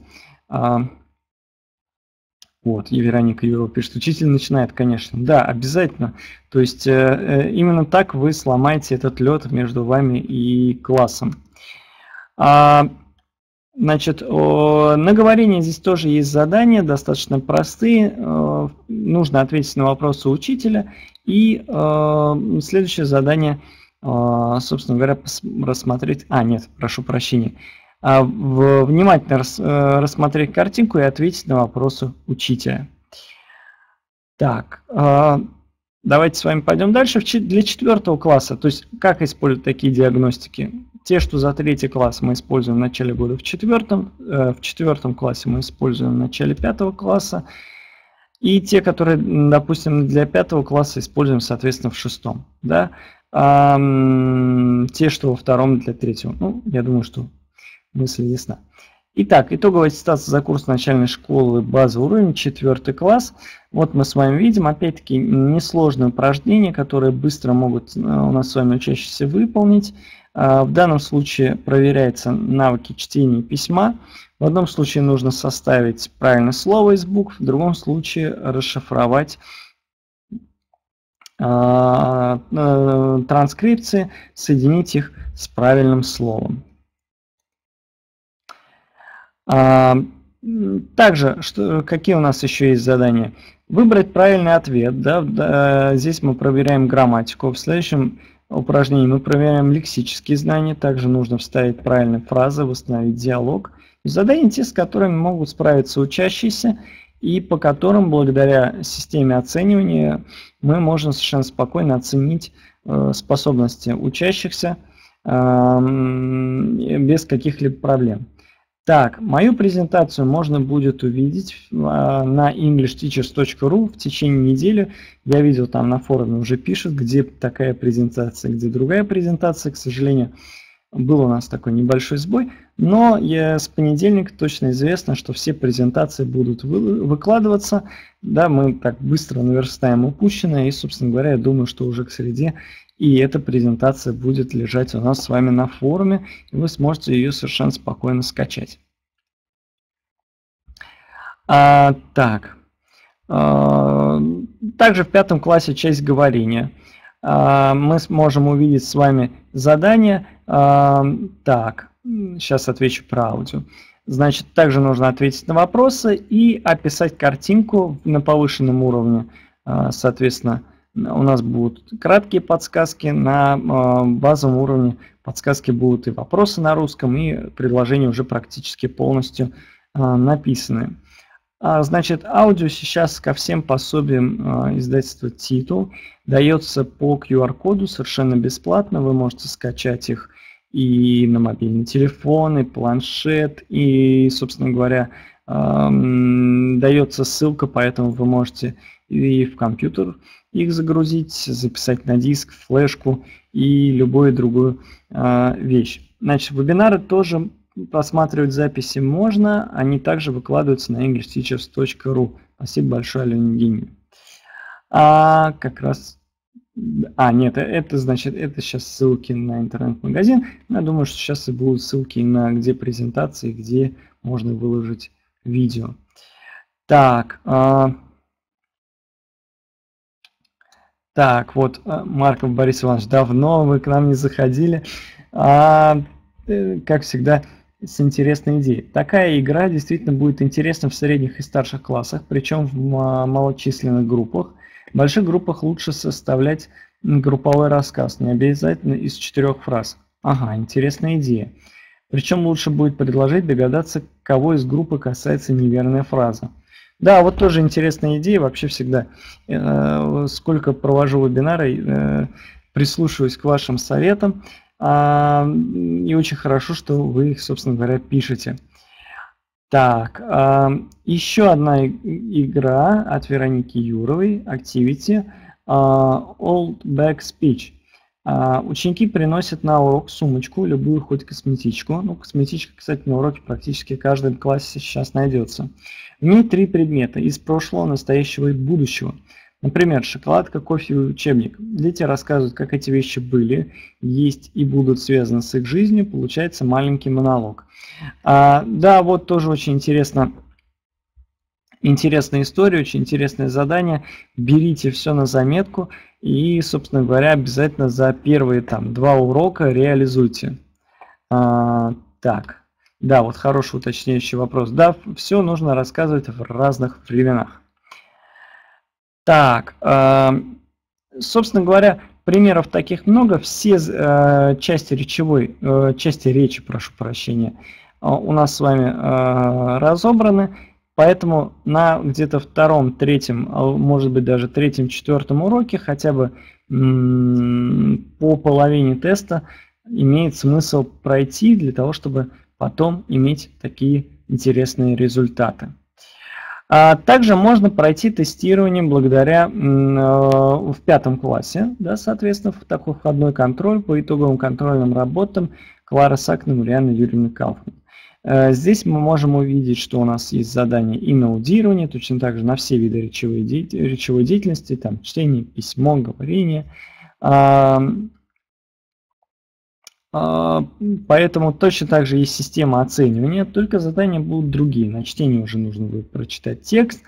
вот, и Вероника Юрова пишет, учитель начинает, конечно. Да, обязательно. То есть именно так вы сломаете этот лед между вами и классом. Значит, на говорение здесь тоже есть задания, достаточно простые. Нужно ответить на вопросы учителя. И следующее задание, собственно говоря, рассмотреть... нет, прошу прощения. Внимательно рассмотреть картинку и ответить на вопросы учителя. Так, давайте с вами пойдем дальше. Для 4 класса, то есть как использовать такие диагностики? Те, что за 3 класс мы используем в начале года, в 4 классе мы используем в начале 5 класса. И те, которые, допустим, для 5 класса используем, соответственно, в 6. Да? Те, что во 2 для 3. Ну, я думаю, что мысль ясна. Итак, итоговая аттестация за курс начальной школы, базовый уровень, 4 класс. Вот мы с вами видим, опять-таки, несложные упражнения, которые быстро могут у нас с вами учащиеся выполнить. В данном случае проверяются навыки чтения и письма. В одном случае нужно составить правильное слово из букв, в другом случае расшифровать транскрипции, соединить их с правильным словом. Также, какие у нас еще есть задания? Выбрать правильный ответ. Да, здесь мы проверяем грамматику. В следующем упражнении мы проверяем лексические знания. Также нужно вставить правильные фразы, восстановить диалог. Задания те, с которыми могут справиться учащиеся, и по которым, благодаря системе оценивания, мы можем совершенно спокойно оценить способности учащихся без каких-либо проблем. Так, мою презентацию можно будет увидеть на englishteachers.ru в течение недели. Я видел, там на форуме уже пишут, где такая презентация, где другая презентация. К сожалению, был у нас такой небольшой сбой, но с понедельника точно известно, что все презентации будут выкладываться. Да, мы так быстро наверстаем упущенное, и, собственно говоря, я думаю, что уже к среде и эта презентация будет лежать у нас с вами на форуме, и вы сможете ее совершенно спокойно скачать. Также в 5 классе часть говорения. Мы сможем увидеть с вами задание. Так, сейчас отвечу про аудио. Значит, также нужно ответить на вопросы и описать картинку на повышенном уровне. Соответственно, у нас будут краткие подсказки, на базовом уровне подсказки будут и вопросы на русском, и предложения уже практически полностью написаны. Значит, аудио сейчас ко всем пособиям издательства «Титул» дается по QR-коду совершенно бесплатно. Вы можете скачать их и на мобильный телефон, и планшет, и, собственно говоря, дается ссылка, поэтому вы можете и в компьютер их загрузить, записать на диск, флешку и любую другую вещь. Значит, вебинары тоже просматривать записи можно, они также выкладываются на englishteachers.ru. Спасибо большое, Алене Евгеньевне. Как раз... нет, это значит, это сейчас ссылки на интернет-магазин. Я думаю, что сейчас и будут ссылки на где презентации, где можно выложить видео. Так, вот, Марков Борис Иванович, давно вы к нам не заходили. Как всегда, с интересной идеей. Такая игра действительно будет интересна в средних и старших классах, причем в малочисленных группах. В больших группах лучше составлять групповой рассказ, не обязательно из 4 фраз. Ага, интересная идея. Причем лучше будет предложить догадаться, кого из группы касается неверная фраза. Да, вот тоже интересная идея. Вообще всегда, сколько провожу вебинары, прислушиваюсь к вашим советам. И очень хорошо, что вы их, собственно говоря, пишете. Так, еще одна игра от Вероники Юровой, Activity, Old Bag Speech. Ученики приносят на урок сумочку, любую, хоть косметичку. Ну, косметичка, кстати, на уроке практически в каждом классе сейчас найдется. имеет 3 предмета из прошлого, настоящего и будущего. Например, шоколадка, кофе и учебник. Дети рассказывают, как эти вещи были, есть и будут связаны с их жизнью. Получается маленький монолог. Да, вот тоже очень интересная история, очень интересное задание. Берите все на заметку и, собственно говоря, обязательно за первые 2 урока реализуйте. Так, да, вот хороший уточняющий вопрос. Да, все нужно рассказывать в разных временах. Так, собственно говоря, примеров таких много. Все части речи, прошу прощения, у нас с вами разобраны. Поэтому на где-то 2-м, 3-м, может быть даже 3-м, 4-м уроке хотя бы по половине теста имеет смысл пройти для того, чтобы потом иметь такие интересные результаты. Также можно пройти тестирование благодаря в 5 классе, да, соответственно, в такой входной контроль по итоговым контрольным работам Клары Сакн и Марианны Юрьевны Кауфман. Здесь мы можем увидеть, что у нас есть задания и на аудирование, точно так же на все виды речевой деятельности, там чтение, письмо, говорение. Поэтому точно так же есть система оценивания, только задания будут другие. На чтение уже нужно будет прочитать текст.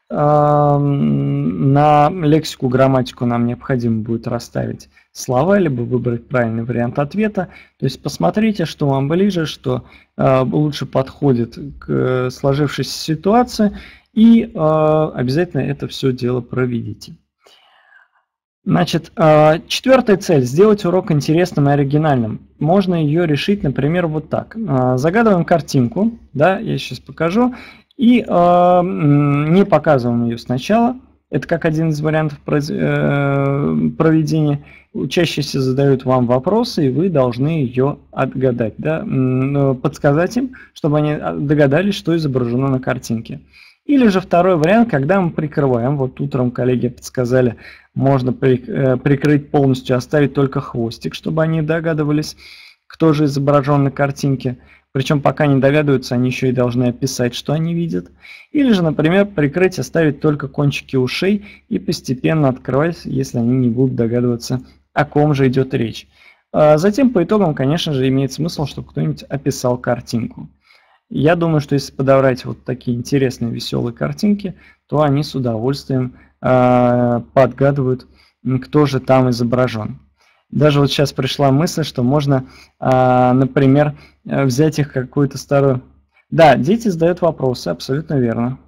На лексику, грамматику нам необходимо будет расставить слова, либо выбрать правильный вариант ответа. То есть посмотрите, что вам ближе, что лучше подходит к сложившейся ситуации, и обязательно это все дело проведите. Значит, 4-я цель – сделать урок интересным и оригинальным. Можно ее решить, например, вот так. Загадываем картинку, да, я сейчас покажу, и не показываем ее сначала. Это как один из вариантов проведения. Учащиеся задают вам вопросы, и вы должны ее отгадать, да, подсказать им, чтобы они догадались, что изображено на картинке. Или же второй вариант, когда мы прикрываем. Вот утром коллеги подсказали, можно прикрыть полностью, оставить только хвостик, чтобы они догадывались, кто же изображен на картинке. Причем пока не догадываются, они еще и должны описать, что они видят. Или же, например, прикрыть, оставить только кончики ушей и постепенно открывать, если они не будут догадываться, о ком же идет речь. Затем по итогам, конечно же, имеет смысл, чтобы кто-нибудь описал картинку. Я думаю, что если подобрать вот такие интересные, веселые картинки, то они с удовольствием подгадывают, кто же там изображен. Даже вот сейчас пришла мысль, что можно, например, взять их какую-то старую... Да, дети задают вопросы, абсолютно верно.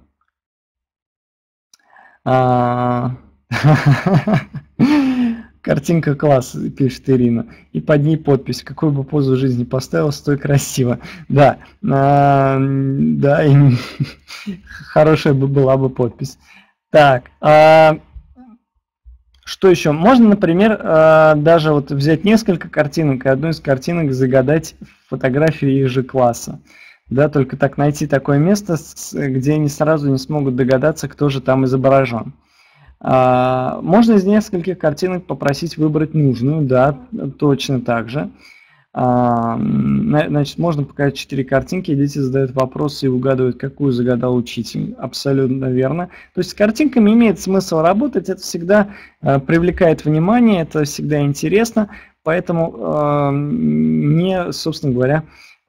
Картинка класс, пишет Ирина. И под ней подпись. Какую бы позу в жизни поставила, стой красиво. Да, да, хорошая бы была бы подпись. Так, что еще? Можно, например, даже вот взять несколько картинок, и одну из картинок загадать фотографию их же класса. Да, только так найти такое место, где они сразу не смогут догадаться, кто же там изображен. Можно из нескольких картинок попросить выбрать нужную, да, точно так же. Значит, можно показать 4 картинки, и дети задают вопросы и угадывают, какую загадал учитель. Абсолютно верно. То есть с картинками имеет смысл работать, это всегда привлекает внимание, это всегда интересно, поэтому собственно говоря,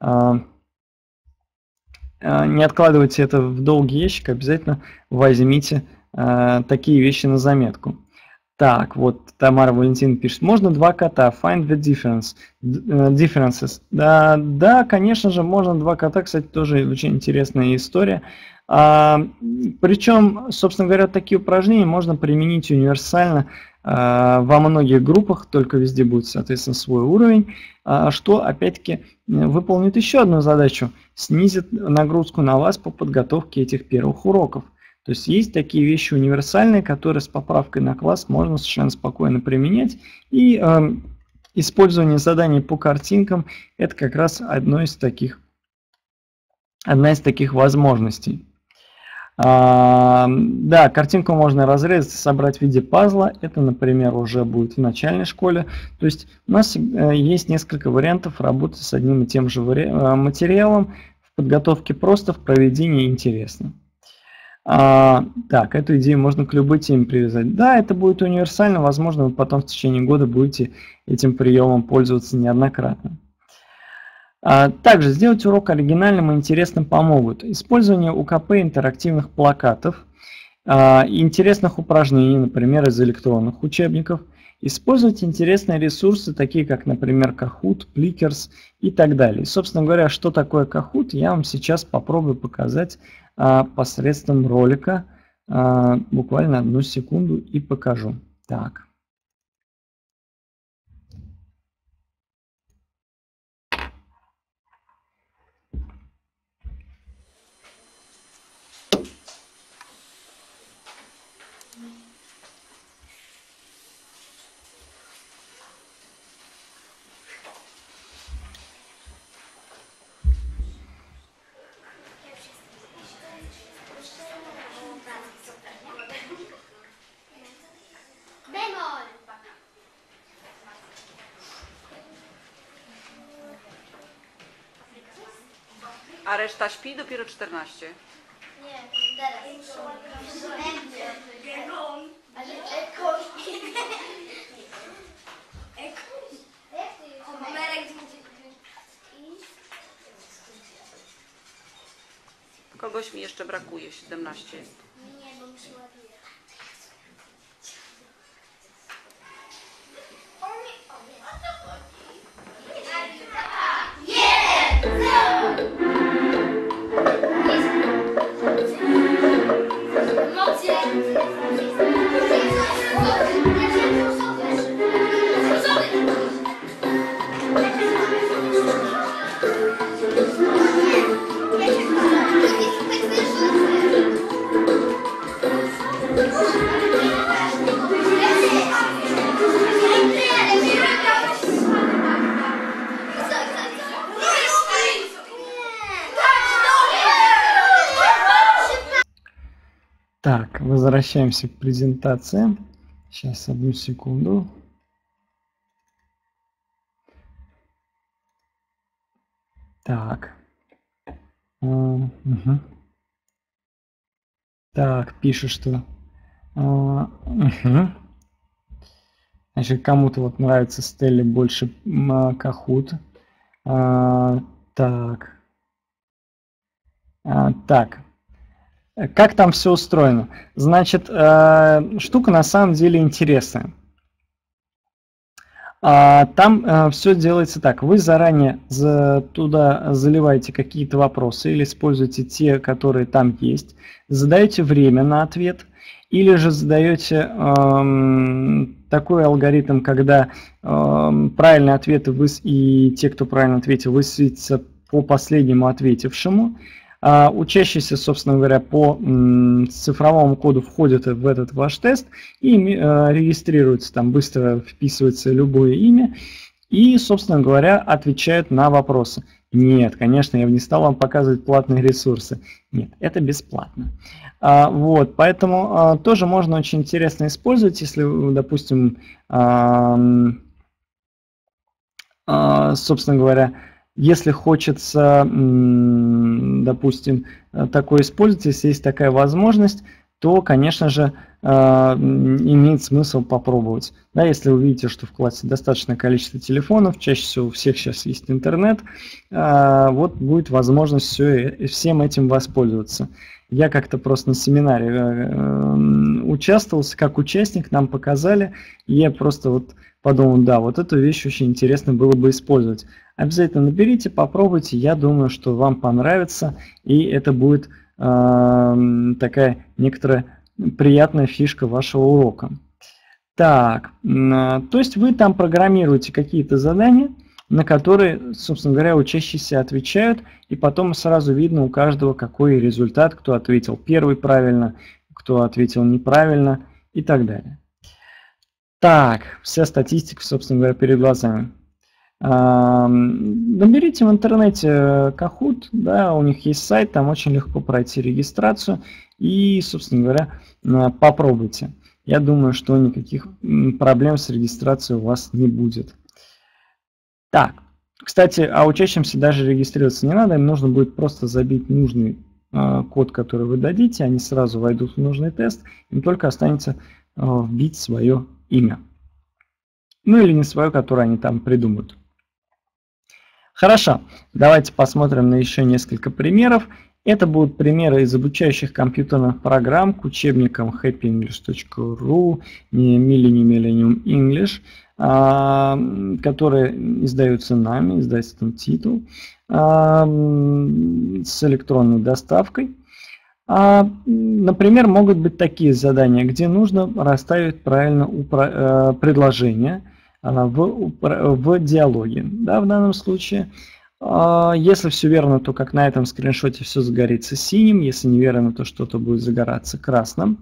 не откладывайте это в долгий ящик, обязательно возьмите такие вещи на заметку. Так, вот Тамара Валентин пишет, можно 2 кота, find the differences. Да, конечно же, можно 2 кота, кстати, тоже очень интересная история. Причем, собственно говоря, такие упражнения можно применить универсально во многих группах, только везде будет, соответственно, свой уровень, что, опять-таки, выполнит еще одну задачу, снизит нагрузку на вас по подготовке этих первых уроков. То есть есть такие вещи универсальные, которые с поправкой на класс можно совершенно спокойно применять. И использование заданий по картинкам – это как раз одна из таких возможностей. Да, картинку можно разрезать, собрать в виде пазла. Это, например, уже будет в начальной школе. То есть у нас есть несколько вариантов работы с одним и тем же материалом. В подготовке просто, в проведении интересно. Так, эту идею можно к любой теме привязать. Да, это будет универсально, возможно, вы потом в течение года будете этим приемом пользоваться неоднократно. Также сделать урок оригинальным и интересным помогут использование УКП интерактивных плакатов, интересных упражнений, например, из электронных учебников. Использовать интересные ресурсы, такие как, например, Kahoot, Plickers и так далее. И, собственно говоря, что такое Kahoot, я вам сейчас попробую показать посредством ролика. Буквально 1 секунду и покажу. Так. A reszta śpi dopiero 14. Nie, teraz. Kogoś mi jeszcze brakuje, 17 jest. Nie, bo mi się ładuje. Так, возвращаемся к презентации. Сейчас, 1 секунду. Так. Угу. Так, пишет, что... Угу. Значит, кому-то вот нравится Стелле больше Kahoot. Так. Так. Как там все устроено? Значит, штука на самом деле интересная. Там все делается так. Вы заранее туда заливаете какие-то вопросы или используете те, которые там есть. Задаете время на ответ. Или же задаете такой алгоритм, когда правильные ответы и те, кто правильно ответил, высветятся по последнему ответившему. Учащийся, собственно говоря, по цифровому коду входит в этот ваш тест и регистрируется, там быстро вписывается любое имя и, собственно говоря, отвечает на вопросы. Нет, конечно, я бы не стал вам показывать платные ресурсы. Нет, это бесплатно. Вот, поэтому тоже можно очень интересно использовать, если, допустим, собственно говоря, если хочется, допустим, такое использовать, если есть такая возможность, то, конечно же, имеет смысл попробовать. Да, если вы видите, что в классе достаточное количество телефонов, чаще всего у всех сейчас есть интернет, вот будет возможность всем этим воспользоваться. Я как-то просто на семинаре участвовал, как участник, нам показали, и я просто вот подумал, да, вот эту вещь очень интересно было бы использовать. Обязательно наберите, попробуйте, я думаю, что вам понравится, и это будет такая некоторая приятная фишка вашего урока. Так, то есть вы там программируете какие-то задания, на которые, собственно говоря, учащиеся отвечают, и потом сразу видно у каждого, какой результат, кто ответил первый правильно, кто ответил неправильно и так далее. Так, вся статистика, собственно говоря, перед глазами. Наберите в интернете Kahoot, да, у них есть сайт, там очень легко пройти регистрацию и, собственно говоря, попробуйте. Я думаю, что никаких проблем с регистрацией у вас не будет. Так, кстати, а учащимся даже регистрироваться не надо, им нужно будет просто забить нужный код, который вы дадите, они сразу войдут в нужный тест, им только останется вбить свое имя. Ну или не свое, которое они там придумают. Хорошо, давайте посмотрим на еще несколько примеров. Это будут примеры из обучающих компьютерных программ к учебникам happyenglish.ru, Millennium English, которые издаются нами, издательством Титул, с электронной доставкой. Например, могут быть такие задания, где нужно расставить правильно предложение в диалоге. Да, в данном случае, если все верно, то как на этом скриншоте все загорится синим, если неверно, то что-то будет загораться красным.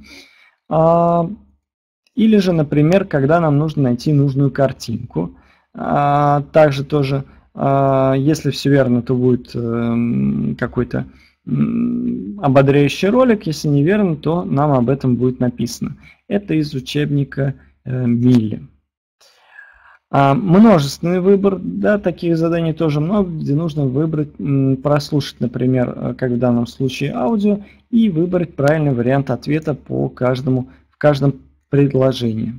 Или же, например, когда нам нужно найти нужную картинку. Также тоже, если все верно, то будет какой-то ободряющий ролик, если неверно, то нам об этом будет написано. Это из учебника Милли. Множественный выбор, да, таких заданий тоже много, где нужно выбрать, прослушать, например, как в данном случае аудио, и выбрать правильный вариант ответа в каждом предложении.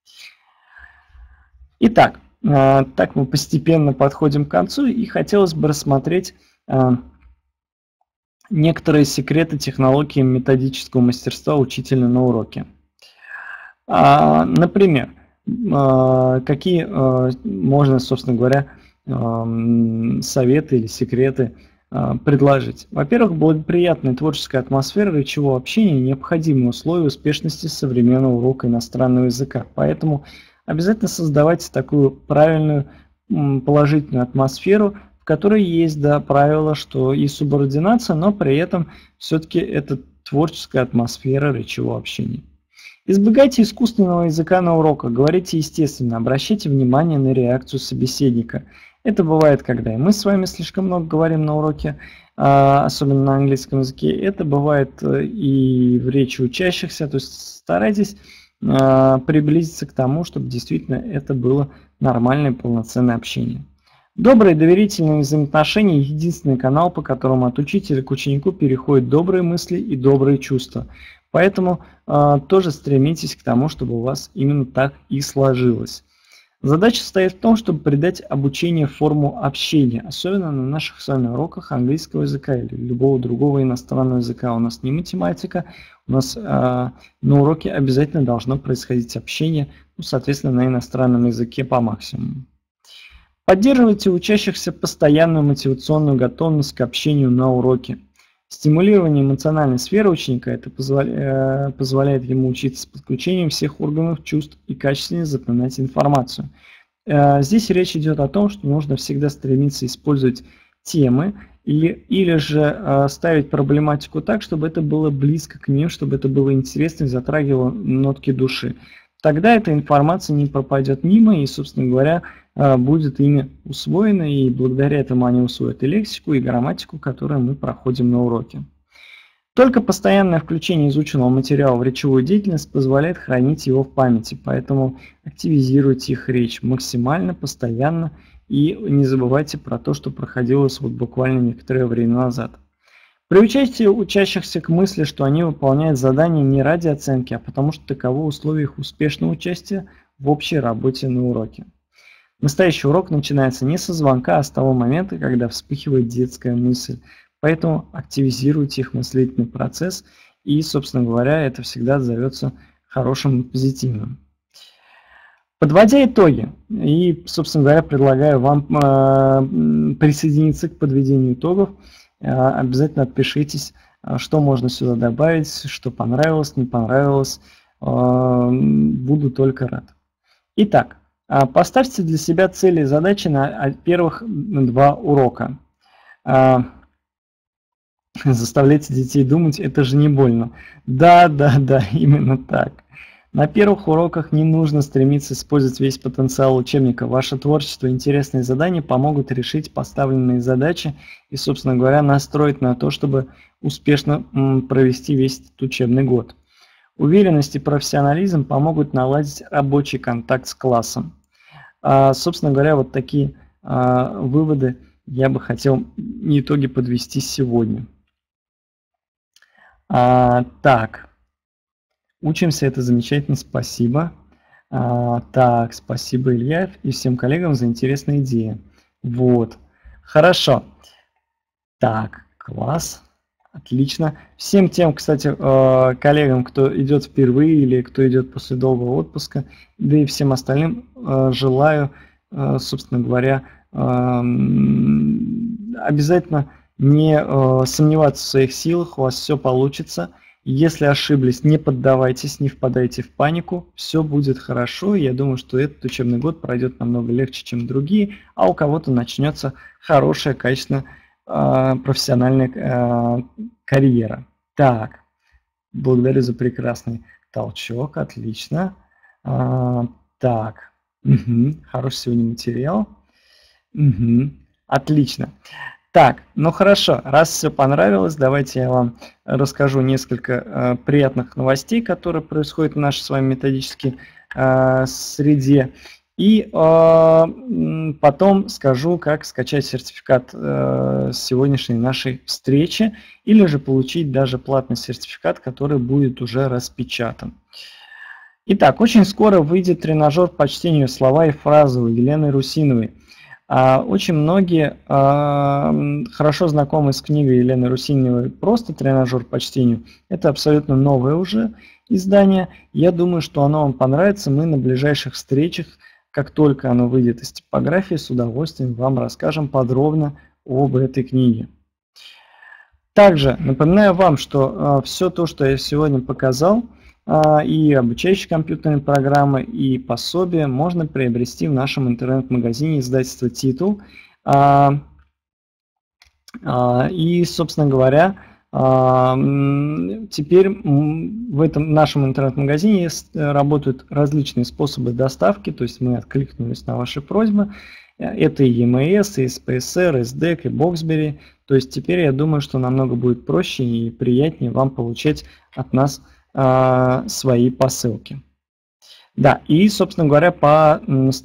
Итак, так мы постепенно подходим к концу, и хотелось бы рассмотреть некоторые секреты технологии методического мастерства учителя на уроке. Например, какие можно, собственно говоря, советы или секреты предложить. Во-первых, благоприятная творческая атмосфера речевого общения – необходимые условия успешности современного урока иностранного языка. Поэтому обязательно создавайте такую правильную, положительную атмосферу, в которой есть, да, правило, что и субординация, но при этом все-таки это творческая атмосфера речевого общения. Избегайте искусственного языка на уроках, говорите естественно, обращайте внимание на реакцию собеседника. Это бывает, когда и мы с вами слишком много говорим на уроке, особенно на английском языке. Это бывает и в речи учащихся, то есть старайтесь приблизиться к тому, чтобы действительно это было нормальное полноценное общение. Добрые доверительные взаимоотношения – единственный канал, по которому от учителя к ученику переходят добрые мысли и добрые чувства. Поэтому тоже стремитесь к тому, чтобы у вас именно так и сложилось. Задача состоит в том, чтобы придать обучению форму общения, особенно на наших с вами уроках английского языка или любого другого иностранного языка. У нас не математика, у нас на уроке обязательно должно происходить общение, ну, соответственно, на иностранном языке по максимуму. Поддерживайте у учащихся постоянную мотивационную готовность к общению на уроке. Стимулирование эмоциональной сферы ученика это позволяет ему учиться с подключением всех органов чувств и качественно запоминать информацию. Здесь речь идет о том, что нужно всегда стремиться использовать темы или же ставить проблематику так, чтобы это было близко к ним, чтобы это было интересно и затрагивало нотки души. Тогда эта информация не пропадет мимо и, собственно говоря, будет ими усвоена, и благодаря этому они усвоят и лексику, и грамматику, которую мы проходим на уроке. Только постоянное включение изученного материала в речевую деятельность позволяет хранить его в памяти, поэтому активизируйте их речь максимально, постоянно, и не забывайте про то, что проходилось вот буквально некоторое время назад. Приучайте учащихся к мысли, что они выполняют задания не ради оценки, а потому что таково условие их успешного участия в общей работе на уроке. Настоящий урок начинается не со звонка, а с того момента, когда вспыхивает детская мысль. Поэтому активизируйте их мыслительный процесс, и, собственно говоря, это всегда зовется хорошим и позитивным. Подводя итоги, и, собственно говоря, предлагаю вам присоединиться к подведению итогов. Обязательно отпишитесь, что можно сюда добавить, что понравилось, не понравилось. Буду только рад. Итак, поставьте для себя цели и задачи на первых 2 урока. Заставляйте детей думать, это же не больно. Да, именно так. На первых уроках не нужно стремиться использовать весь потенциал учебника. Ваше творчество и интересные задания помогут решить поставленные задачи и, собственно говоря, настроить на то, чтобы успешно провести весь этот учебный год. Уверенность и профессионализм помогут наладить рабочий контакт с классом. Собственно говоря, вот такие выводы я бы хотел итоги подвести сегодня. Так, учимся, это замечательно, спасибо. Так, спасибо, Илья, и всем коллегам за интересные идеи. Вот, хорошо. Так, класс, отлично. Всем тем, кстати, коллегам, кто идет впервые или кто идет после долгого отпуска, да и всем остальным желаю, собственно говоря, обязательно не сомневаться в своих силах, у вас все получится. Если ошиблись, не поддавайтесь, не впадайте в панику, все будет хорошо. Я думаю, что этот учебный год пройдет намного легче, чем другие, а у кого-то начнется хорошая, качественная, профессиональная карьера. Так, благодарю за прекрасный толчок, отлично. Так, хороший сегодня материал. Отлично. Так, ну хорошо, раз все понравилось, давайте я вам расскажу несколько приятных новостей, которые происходят в нашей с вами методической среде. И потом скажу, как скачать сертификат сегодняшней нашей встречи, или же получить даже платный сертификат, который будет уже распечатан. Итак, очень скоро выйдет тренажер по чтению слова и фразы у Елены Русиновой. Очень многие хорошо знакомы с книгой Елены Русиновой «Просто тренажер по чтению». Это абсолютно новое уже издание. Я думаю, что оно вам понравится. Мы на ближайших встречах, как только оно выйдет из типографии, с удовольствием вам расскажем подробно об этой книге. Также напоминаю вам, что все то, что я сегодня показал, и обучающие компьютерные программы, и пособия можно приобрести в нашем интернет-магазине издательства «Титул». И, собственно говоря, теперь в этом нашем интернет-магазине работают различные способы доставки, то есть мы откликнулись на ваши просьбы. Это и EMS, и SPSR, и SDEC, и Boxberry. То есть теперь я думаю, что намного будет проще и приятнее вам получать от нас свои посылки. Да, и, собственно говоря, по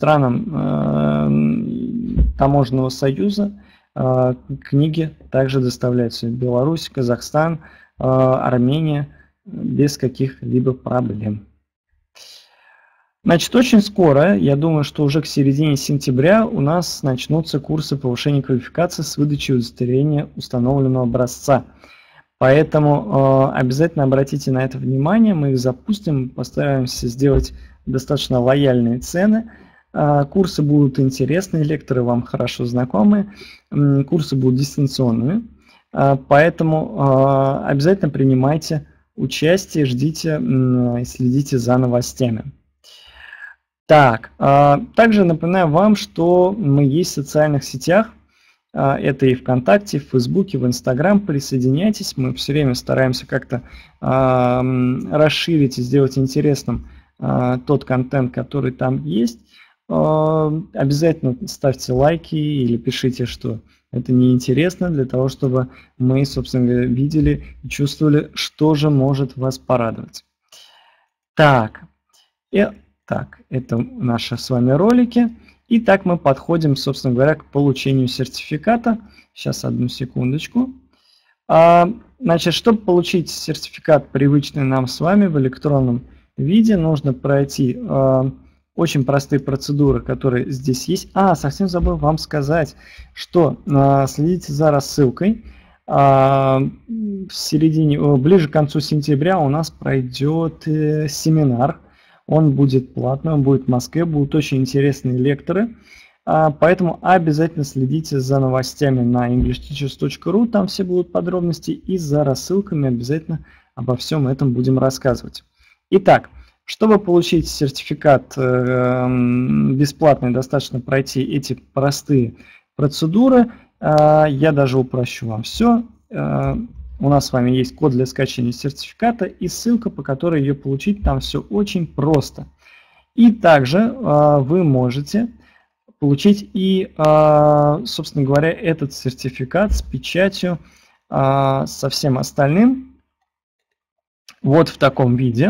странам таможенного союза книги также доставляются в Беларусь, Казахстан, Армения без каких-либо проблем. Значит, очень скоро, я думаю, что уже к середине сентября у нас начнутся курсы повышения квалификации с выдачей удостоверения установленного образца. Поэтому обязательно обратите на это внимание, мы их запустим, постараемся сделать достаточно лояльные цены. Курсы будут интересные, лекторы вам хорошо знакомы, курсы будут дистанционными, поэтому обязательно принимайте участие, ждите и следите за новостями. Так, также напоминаю вам, что мы есть в социальных сетях. Это и ВКонтакте, в Фейсбуке, в Инстаграм. Присоединяйтесь. Мы все время стараемся как-то расширить и сделать интересным тот контент, который там есть. Обязательно ставьте лайки или пишите, что это неинтересно, для того, чтобы мы, собственно говоря, видели и чувствовали, что же может вас порадовать. Так, это наши с вами ролики. И так мы подходим, собственно говоря, к получению сертификата. Сейчас, одну секундочку. Значит, чтобы получить сертификат, привычный нам с вами в электронном виде, нужно пройти очень простые процедуры, которые здесь есть. Совсем забыл вам сказать, что следите за рассылкой. Ближе к концу сентября у нас пройдет семинар. Он будет платный, он будет в Москве, будут очень интересные лекторы. Поэтому обязательно следите за новостями на englishteachers.ru, там все будут подробности, и за рассылками обязательно обо всем этом будем рассказывать. Итак, чтобы получить сертификат бесплатный, достаточно пройти эти простые процедуры. Я даже упрощу вам все. У нас с вами есть код для скачивания сертификата и ссылка, по которой ее получить. Там все очень просто. И также вы можете получить и, собственно говоря, этот сертификат с печатью, со всем остальным, вот в таком виде,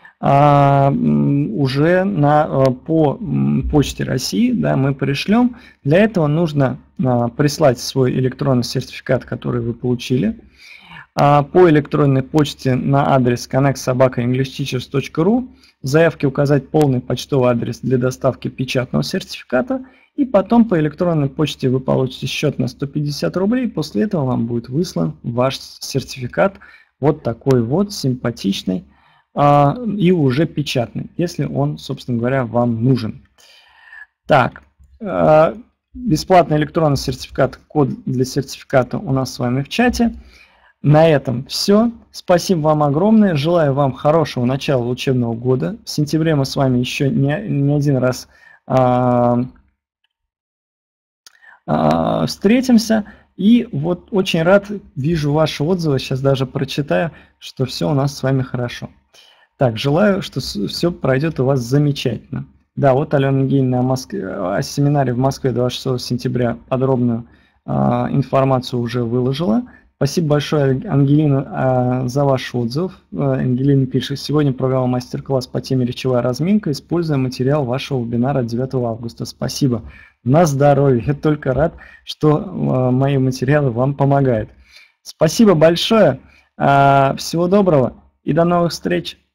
уже по почте России, да, мы пришлем. Для этого нужно прислать свой электронный сертификат, который вы получили. по электронной почте на адрес connect@englishteachers.ru, в заявке указать полный почтовый адрес для доставки печатного сертификата, и потом по электронной почте вы получите счет на 150 рублей, после этого вам будет выслан ваш сертификат, вот такой вот, симпатичный и уже печатный, если он, собственно говоря, вам нужен. Так, бесплатный электронный сертификат, код для сертификата у нас с вами в чате. На этом все. Спасибо вам огромное. Желаю вам хорошего начала учебного года. В сентябре мы с вами еще не один раз встретимся. И вот очень рад, вижу ваши отзывы. Сейчас даже прочитаю, что все у нас с вами хорошо. Так, желаю, что все пройдет у вас замечательно. Да, вот Алена Евгеньевна о семинаре в Москве 26 сентября подробную информацию уже выложила. Спасибо большое, Ангелина, за ваш отзыв. Ангелина пишет: сегодня провела мастер-класс по теме речевая разминка, используя материал вашего вебинара 9 августа. Спасибо. На здоровье. Я только рад, что мои материалы вам помогают. Спасибо большое. Всего доброго и до новых встреч.